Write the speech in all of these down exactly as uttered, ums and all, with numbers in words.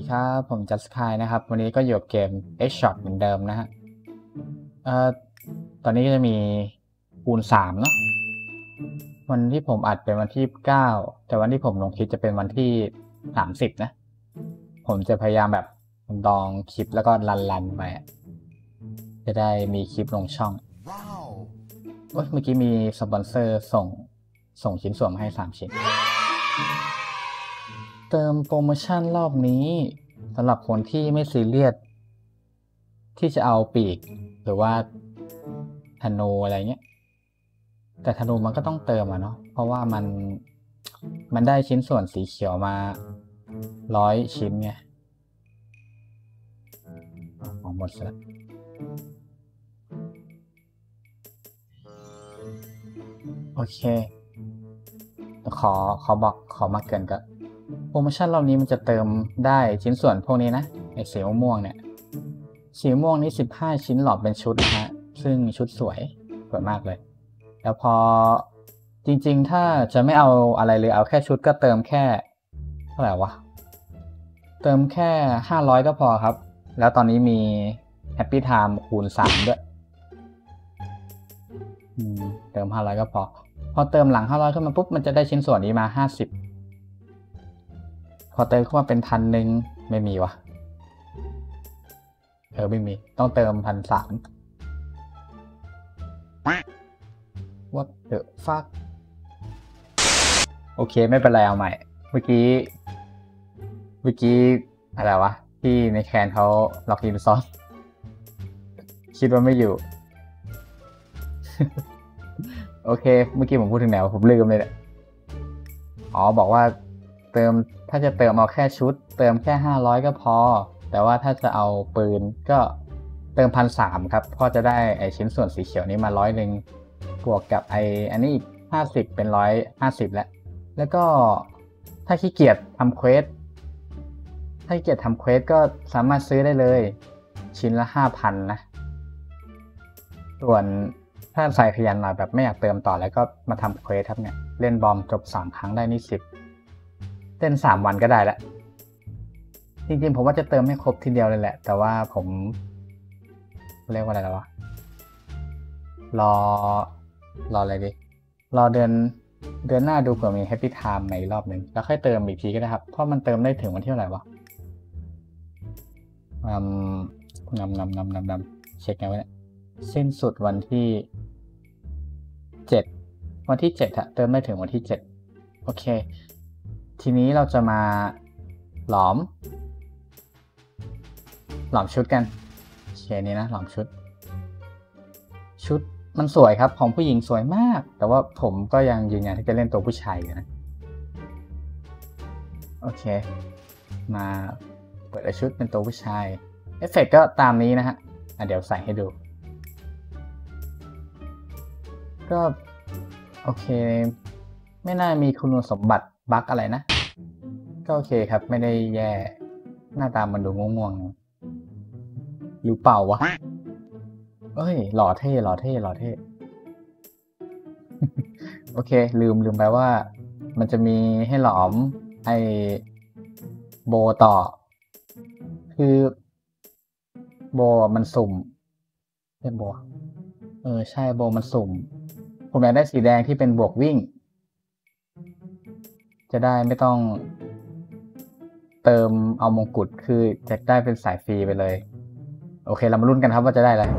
ครับผมจัสคายนะครับวันนี้ก็อยู่กับเกม X Shot เหมือนเดิมนะฮะเอ่อตอนนี้ก็จะมีคูณสามเนาะวันที่ผมอัดเป็นวันที่เก้าแต่วันที่ผมลงคลิปจะเป็นวันที่สามสิบนะผมจะพยายามแบบดองคลิปแล้วก็รันๆไปจะได้มีคลิปลงช่องว้าวเมื่อกี้มีสปอนเซอร์ส่งส่งชิ้นส่วนมาให้สามชิ้นเติมโปรโมชั่นรอบนี้สำหรับคนที่ไม่ซีเรียสที่จะเอาปีกหรือว่าธนูอะไรเงี้ยแต่ธนูมันก็ต้องเติมอะเนาะเพราะว่ามันมันได้ชิ้นส่วนสีเขียวมาร้อยชิ้นไงของหมดแล้วโอเคขอขอบอกขอมาเกินก็โปรโมชั่นรอบนี้มันจะเติมได้ชิ้นส่วนพวกนี้นะไอสีม่วงเนี่ยสีม่วงนี้สิบห้าชิ้นหลอดเป็นชุดนะฮะซึ่งชุดสวยสวยมากเลยแล้วพอจริงๆถ้าจะไม่เอาอะไรเลยเอาแค่ชุดก็เติมแค่เท่าไหร่วะเติมแค่ห้าร้อยก็พอครับแล้วตอนนี้มี Happy Time คูณสามด้วยเติมห้าร้อยก็พอพอเติมหลังห้าร้อยขึ้นมาปุ๊บมันจะได้ชิ้นส่วนนี้มาห้าสิบพอเติมเข้ามาเป็นพันหนึ่งไม่มีวะเออไม่มีต้องเติมพันสาม What the fuck โอเคไม่เป็นไรเอาใหม่เมื่อกี้เมื่อกี้อะไรวะที่ในแคนเขาล็อกอินซอสคิดว่าไม่อยู่ โอเคเมื่อกี้ผมพูดถึงไหนวะผมลืมเลยแหละอ๋อบอกว่าเติมถ้าจะเติมเอาแค่ชุดเติมแค่ห้าร้อยก็พอแต่ว่าถ้าจะเอาปืนก็เติมพันสามครับก็จะได้ไอชิ้นส่วนสีเขียวนี้มาร้อยหนึ่งบวกกับไออันนี้อีกห้าสิบเป็นร้อยห้าสิบแล้วแล้วก็ถ้าขี้เกียจทำเควสถ้าขี้เกียจทำเควสก็สามารถซื้อได้เลยชิ้นละห้าพันนะส่วนถ้าใส่ขยันหน่อยแบบไม่อยากเติมต่อแล้วก็มาทำเควสครับเนี่ยเล่นบอมจบสามครั้งได้นี่สิบเล่นสามวันก็ได้แล้วจริงๆผมว่าจะเติมให้ครบทีเดียวเลยแหละแต่ว่าผมเรียกว่าอะไรแล้ววะรอรออะไรดิรอเดือนเดือนหน้าดูเผื่อมี Happy Time ในรอบหนึ่งแล้วค่อยเติมอีกทีก็ได้ครับเพราะมันเติมได้ถึงวันที่เท่าไหร่วะอืมนำนำนำนำนำเช็คไงวะเนี่ยสิ้นสุดวันที่เจ็ดวันที่เจ็ดอะเติมได้ถึงวันที่เจ็ดโอเคทีนี้เราจะมาหลอมหลอมชุดกันโอเคนี้นะหลอมชุดชุดมันสวยครับของผู้หญิงสวยมากแต่ว่าผมก็ยังยืนยันที่จะเล่นตัวผู้ชายอยู่นะโอเคมาเปิดชุดเป็นตัวผู้ชายเอฟเฟกต์ก็ตามนี้นะฮะอ่ะเดี๋ยวใส่ให้ดูก็โอเคไม่น่ามีคุณสมบัติบั๊กอะไรนะก็โอเคครับไม่ได้แย่หน้าตามันดูง่วงๆหรือเปล่าวะเอ้ยหล่อเท่หล่อเท่หล่อเท่โอเคลืมลืมไปว่ามันจะมีให้หลอมไอโบต่อคือโบมันสุ่มใช่โบเออใช่โบมันสุ่มผมอยากได้สีแดงที่เป็นบวกวิ่งจะได้ไม่ต้องเติมเอามงกุฎคือจะได้เป็นสายฟรีไปเลยโอเคเรามาลุ้นกันครับว่าจะได้อะไร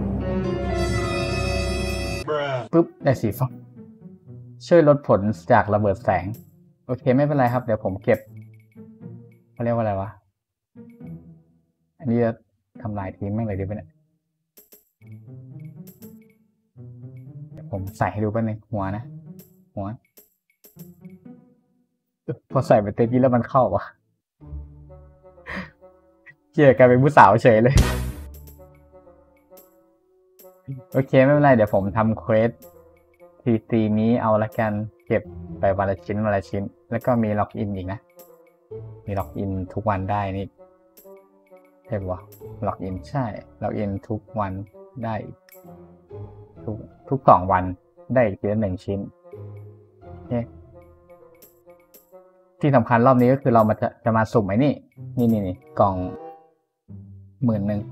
ปุ๊บได้สีฟ้าช่วยลดผลจากระเบิดแสงโอเคไม่เป็นไรครับเดี๋ยวผมเก็บเขาเรียกว่าอะไรวะอันนี้จะทำลายทีมแม่งเลยดีไหมเนี่ยเดี๋ยวผมใส่ให้ดูแป๊บนึงหัวนะหัวพอใส่ไปเต็มที่แล้วมันเข้าวะเกี่ยกลายเป็นผู้สาวเฉยเลยโอเคไม่เป็นไรเดี๋ยวผมทำเควสทีซีนี้เอาละกันเก็บไปวันละชิ้นวันละชิ้นแล้วก็มีล็อกอินอีกนะมีล็อกอินทุกวันได้นี่ใช่ปะล็อกอินใช่ล็อกอินทุกวันได้ทุกทุกสองวันได้อีกทีละหนึ่งชิ้นโอเคที่สำคัญรอบนี้ก็คือเรามาจะจะมาสุ่มไอ้นี่นี่นี่นี่กล่องหมื่นหนึ่ง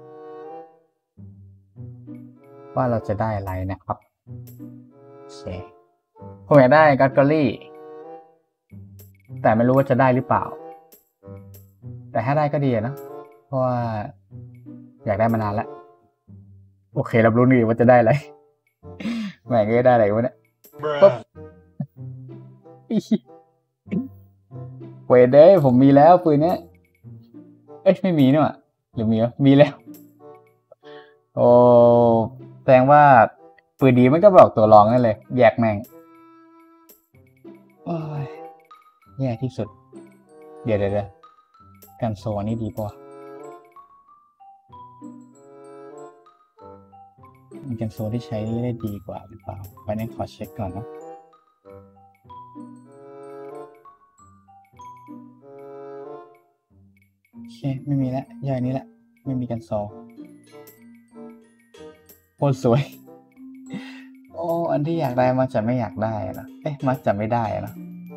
ว่าเราจะได้อะไรนะครับโอเคผมอยากได้กัตเกอรี่แต่ไม่รู้ว่าจะได้หรือเปล่าแต่ถ้าได้ก็ดีนะเพราะว่าอยากได้มานานแล้วโอเครับรู้นี่ว่าจะได้อะไรแม่งก็ได้อะไรวะเนี่ยปุ๊บเวทเด้ผมมีแล้วปืนเนี้ยเอ้ยไม่มีนี่หว่าหรือมีวะมีแล้วโอ้แสดงว่าปืนดีมันก็บอกตัวรองนั่นเลยแยกแม่งโอ้ยแย่ที่สุดเดี๋ยวเดี๋ยวกันโซนนี่ดีป่ะมีกันโซนที่ใช้ได้ดีกว่าหรือเปล่าไปนั่นขอเช็คก่อนนะโอเคไม่มีแล้วย่อยนี้แหละไม่มีกันโซโคตรสวยโอ้อันที่อยากได้มันจะไม่อยากได้นะเอ๊ะมันจะไม่ได้นะ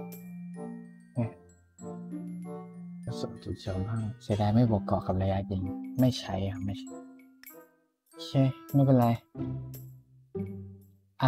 กระสุนจุดเฉียวมากเสียดายไม่บวกเกาะกับระยะยิงไม่ใช้อะไม่ใช่โอเคไม่เป็นไรไอ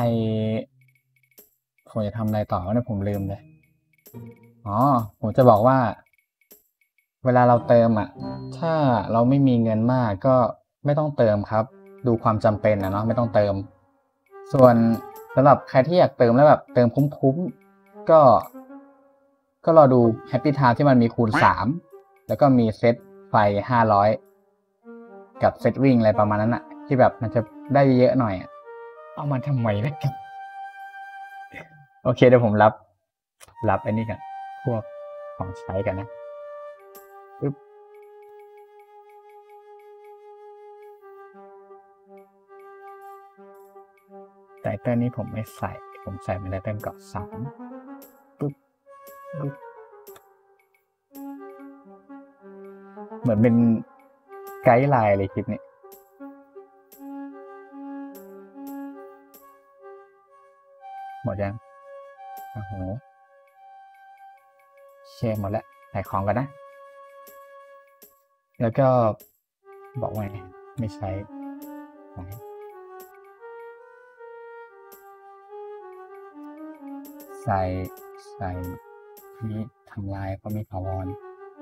ผมจะทำอะไรต่อเนี่ยผมลืมเลยอ๋อผมจะบอกว่าเวลาเราเติมอ่ะถ้าเราไม่มีเงินมากก็ไม่ต้องเติมครับดูความจำเป็นนะเนาะไม่ต้องเติมส่วนสำหรับใครที่อยากเติมแล้วแบบเติมคุ้มๆก็ก็รอดูแฮปปี้ไทม์ที่มันมีคูณสามแล้วก็มีเซตไฟห้าร้อยกับเซตวิ่งอะไรประมาณนั้นอะที่แบบมันจะได้เยอะหน่อยเอามาทำไมนะกันโอเคเดี๋ยวผมรับรับไอ้นี่กันพวกของใช้กันนะปึ๊บไตเติ้ลนี้ผมไม่ใส่ผมใส่เป็นไตเติ้ลเกาะสามปึ๊บปึ๊บเหมือนเป็นไกด์ไลน์เลยคลิปนี้หมดยังโอ้โหเชฟหมดแล้วใส่ของกันนะแล้วก็บอกว่าไม่ใช้ใส่ใส่นี้ทำลายเพราะมีถาวร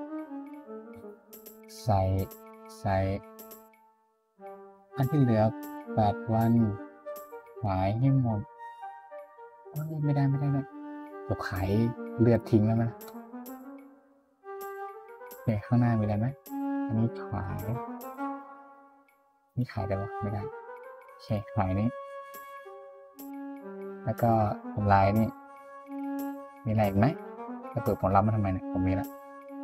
ใส่ใส่อันที่เหลือแปดวันขายให้หมดไม่ได้ไม่ได้ไม่จะขายเลือดทิ้งแล้วมั้ยเนี่ยข้างหน้ามีอะไรไหมอันนี้ขายนี่ขายได้ปะไม่ได้โอเคขายนี้แล้วก็ทำลายนี่มีอะไรอีกไหมจะเปิดผลลัพธ์มาทำไมเนี่ยผมมีแล้ว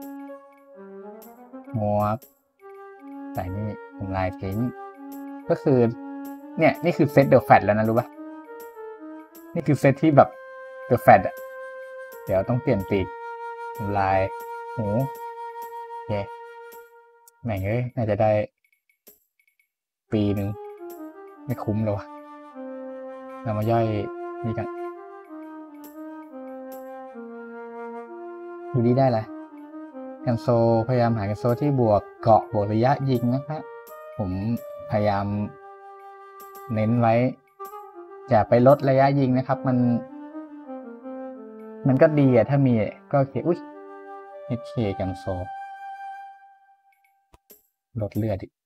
งัวใส่นี่ทำลายทิ้งก็คือเนี่ยนี่คือเซตเดอะแฟตแล้วนะรู้ป่ะนี่คือเซตที่แบบเดอะแฟตอ่ะเดี๋ยวต้องเปลี่ยนปีกทำลายหูโอเคแม่งเอ้ยน่าจะได้ปีหนึ่งไม่คุ้มเลยวะเรามาย่อยนี่กันดูดีได้เลยกันโซพยายามหากันโซที่บวกเกาะบวกระยะยิงนะครับผมพยายามเน้นไว้อย่าไปลดระยะยิงนะครับมันมันก็ดีอะถ้ามีก็โอเคอุ้ยเอเคกันโซลดเลือดอีก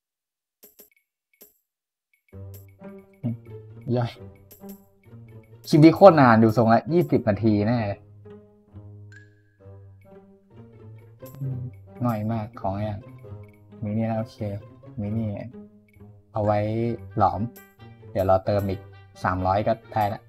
ย่อยคลิปนี้โคตรนานอยู่ทรงละยี่สิบนาทีแน่เลยน้อยมากของอย่างมีนี่นะโอเคมีนี่เอาไว้หลอมเดี๋ยวเราเติมอีกสามร้อยก็ได้ละ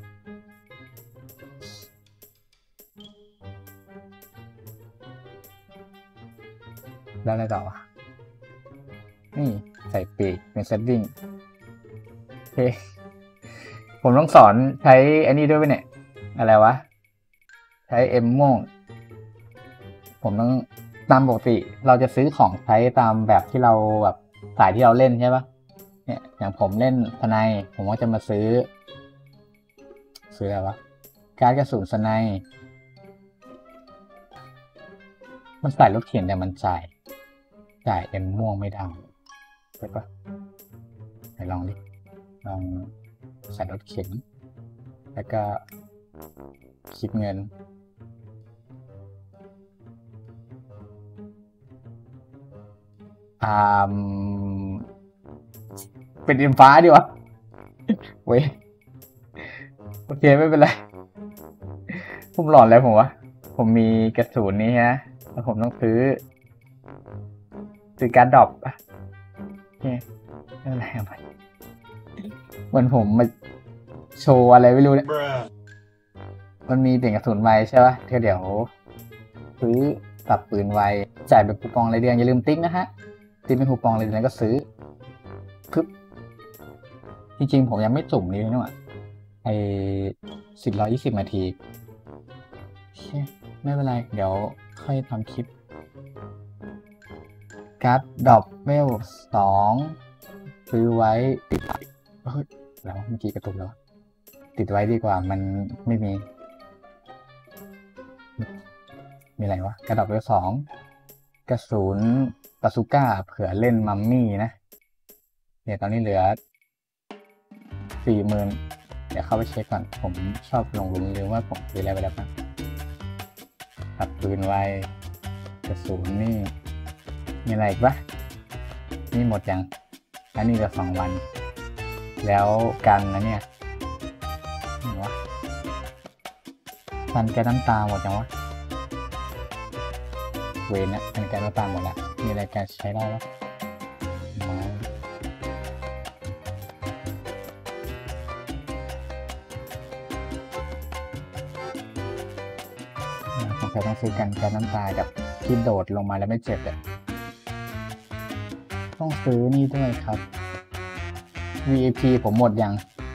แล้วอะไรต่อวะนี่ใส่ปีกเป็นเซตติ้งโอเคผมต้องสอนใช้อันนี้ด้วยไหมเนี่ยอะไรวะใช้เอ็มโม่ผมต้องตามปกติเราจะซื้อของใช้ตามแบบที่เราแบบสายที่เราเล่นใช่ปะเนี่ยอย่างผมเล่นสไนป์ผมก็จะมาซื้อซื้ออะไรวะการกระสุนสไนป์มันใส่รถเข็นแต่มันจ่ายจ่ายเอ็มม่วงไม่ได้ใช่ปะไหนลองดิลองใส่รถเข็นแล้วก็คิดเงินอ่าเป็นเอ็มฟ้าดีวะเว้ยโอเคไม่เป็นไรผมหลอนแล้วผมวะผมมีกระสุนนี้ฮะแล้วผมต้องซื้อซื้อการ์ดดรอปอ่ะโอเคไม่เป็นไรเอาไปเหมือนผมมาโชว์อะไรไม่รู้เนี่ยมันมีเปลี่ยนกระสุนไวใช่ปะเดี๋ยวซื้อปรับปืนไวจ่ายแบบคูปองรายเดือนอย่าลืมติ๊กนะฮะติ๊กเป็นคูปองรายเดือนก็ซื้อปึ๊บจริงๆผมยังไม่สุ่มนี้เลยนะไอสิบร้อยยี่สิบนาทีไม่เป็นไรเดี๋ยวค่อยทำคลิปการ์ดดรอปเวลสองซื้อไว้ติดเฮ้ยแล้วเมื่อกี้กระตุกแล้วติดไว้ดีกว่ามันไม่มีมีอะไรวะการ์ดดรอปเวลสองกระสุนปาซูก้าเผื่อเล่นมัมมี่นะเนี่ยตอนนี้เหลือสี่หมื่นเดี๋ยวเข้าไปเช็คก่อนผมชอบลงลุมลืมว่าผมซื้ออะไรไปแล้วบ้างขับปืนไวกระสุนนี่มีอะไรอีกปะนี่หมดยังอันนี้เหลือสองวันแล้วกันนะเนี่ยนี่วะกันแกน้ำตาหมดยังวะเวนนะกันแกน้ำตาหมดละมีอะไรการใช้ได้แล้วผมจะต้องซื้อกันแกน้ำตากับที่โดดลงมาแล้วไม่เจ็บอ่ะต้องซื้อนี่ด้วยครับ วี ไอ พี ผมหมดยัง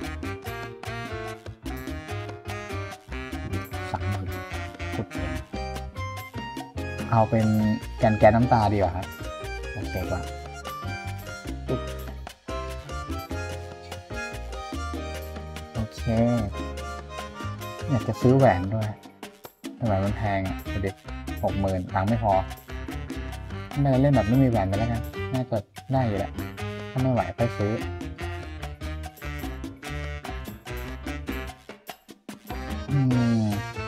สามหมื่นสุดเลยเอาเป็นกันแก๊สน้ำตาดีกว่าครับโอเคก่อนโอเคอยากจะซื้อแหวนด้วยแหวนมันแพงอ่ะเด็กหกหมื่นตังค์ไม่พอไม่เล่นแบบไม่มีแหวนไปแล้วกันน่าจะได้อยู่แหละถ้าไม่ไหวค่อยซื้ออืม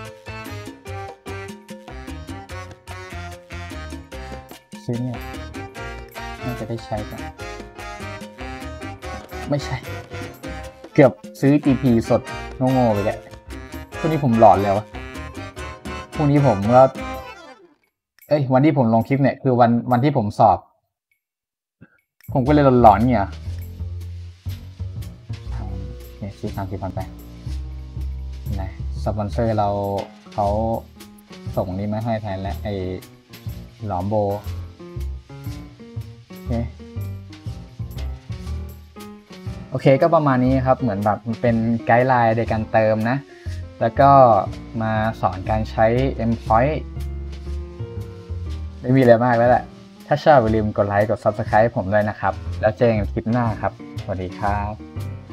ซื้อเนี่ยน่าจะได้ใช้กันไม่ใช่เกือบซื้อ จี พี สดโง่ๆไปแล้วพวกนี้ผมหลอนแล้วพวกนี้ผมก็เอ้ยวันที่ผมลงคลิปเนี่ยคือวันวันที่ผมสอบผมก็เลยหลอนๆเนี่ยเนี่ยซื้อสามสิบพันไปนะสปอนเซอร์เราเขาส่งนี้มาให้แทนแล้วไอ้หลอมโบโอเคโอเคก็ประมาณนี้ครับเหมือนแบบมันเป็นไกด์ไลน์ในการเติมนะแล้วก็มาสอนการใช้ Endpoint ไม่มีอะไรมากแล้วแหละถ้าชอบอย่าลืมกดไลค์กด ซับสไครบ์ ผมด้วยนะครับแล้วเจอกันคลิปหน้าครับสวัสดีครับ